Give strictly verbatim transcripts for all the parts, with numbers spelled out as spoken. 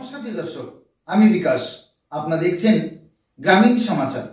নমস্কার প্রিয় দর্শক, আমি বিকাশ। আপনারা দেখছেন গ্রামীণ সমাচার।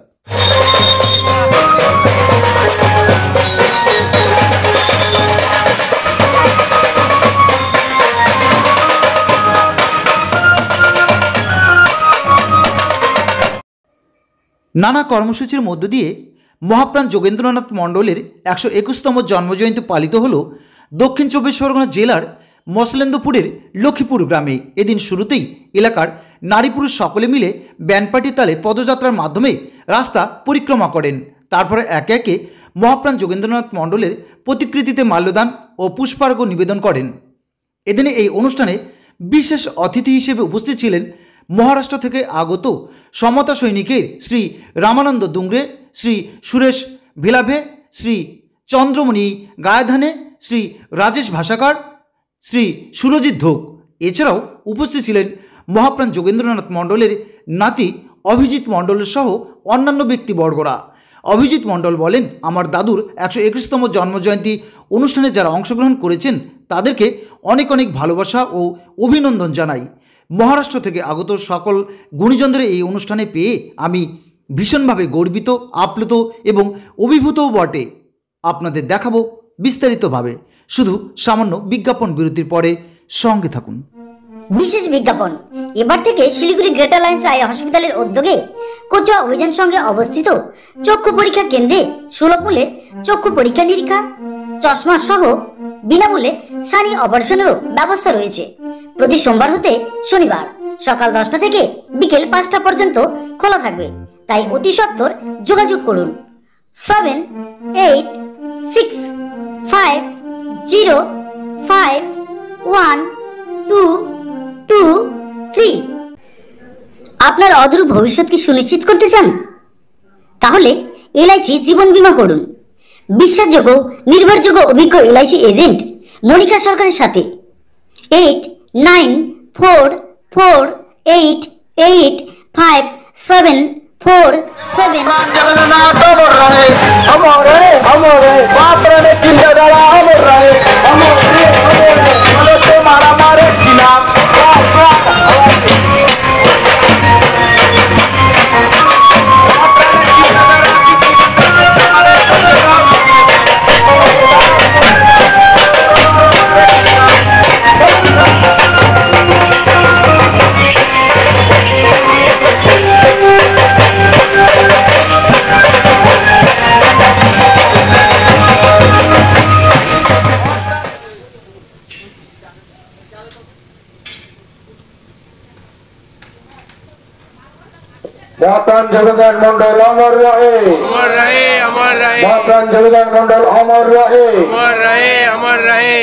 নানা কর্মসূচির মধ্য দিয়ে মহাপ্রাণ যোগেন্দ্রনাথ মণ্ডলের একশো একুশতম জন্মজয়ন্তী পালিত হল দক্ষিণ চব্বিশ পরগনা জেলার মসলেন্দপুরের লক্ষ্মীপুর গ্রামে। এদিন শুরুতেই এলাকার নারী পুরুষ সকলে মিলে ব্যান্ডপার্টির তালে পদযাত্রার মাধ্যমে রাস্তা পরিক্রমা করেন। তারপরে একে একে মহাপ্রাণ যোগেন্দ্রনাথ মণ্ডলের প্রতিকৃতিতে মাল্যদান ও পুষ্পার্ঘ্য নিবেদন করেন। এদিনে এই অনুষ্ঠানে বিশেষ অতিথি হিসেবে উপস্থিত ছিলেন মহারাষ্ট্র থেকে আগত সমতা সৈনিকের শ্রী রামানন্দ দুংরে, শ্রী সুরেশ ভিলাভে, শ্রী চন্দ্রমণি গায়ধানে, শ্রী রাজেশ ভাষাকার, শ্রী সুরজিৎ ধোক। এছাড়াও উপস্থিত ছিলেন মহাপ্রাণ যোগেন্দ্রনাথ মণ্ডলের নাতি অভিজিৎ মণ্ডল সহ অন্যান্য ব্যক্তিবর্গরা। অভিজিৎ মণ্ডল বলেন, আমার দাদুর একশো একুশতম জন্মজয়ন্তী অনুষ্ঠানে যারা অংশগ্রহণ করেছেন তাদেরকে অনেক অনেক ভালোবাসা ও অভিনন্দন জানাই। মহারাষ্ট্র থেকে আগত সকল গুণীজনদের এই অনুষ্ঠানে পেয়ে আমি ভীষণভাবে গর্বিত, আপ্লুত এবং অভিভূতও বটে। আপনাদের দেখাবো বিস্তারিতভাবে, শুধু সামান্য বিজ্ঞাপন বিরতির পরে সঙ্গে থাকুন। বিশেষ বিজ্ঞাপন। এবার থেকে শিলিগুড়ি গ্রেটার লাইন্স আই হসপিটালের উদ্যোগে কোচুয়া অভিযান সঙ্গে অবস্থিত চক্ষু পরীক্ষা কেন্দ্রে সুলভ মূল্যে চক্ষু পরীক্ষা নিরীক্ষা, চশমা সহ বিনামূল্যে সানি অপারেশনেরও ব্যবস্থা রয়েছে। প্রতি সোমবার হতে শনিবার সকাল দশটা থেকে বিকেল পাঁচটা পর্যন্ত খোলা থাকবে, তাই অতি সত্বর যোগাযোগ করুন seven eight six five zero five one two two three. আপনার অদূর ভবিষ্যৎকে সুনিশ্চিত করতে চান? তাহলে এলআইসি জীবন বীমা করুন বিশ্বাসযোগ্য, নির্ভরযোগ্য, অভিজ্ঞ এলআইসি এজেন্ট মনিকা সরকারের সাথে। Eight nine four four eight eight five seven four seven. Mahapran Jogendra Mandal অমর রহে, অমর রহে, অমর রহে। মহাপ্রাণ যোগেন্দ্র মন্ডল অমর রহে, অমর রহে, অমর রহে।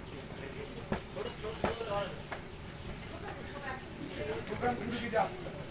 प्रोग्राम शुरू की जाए।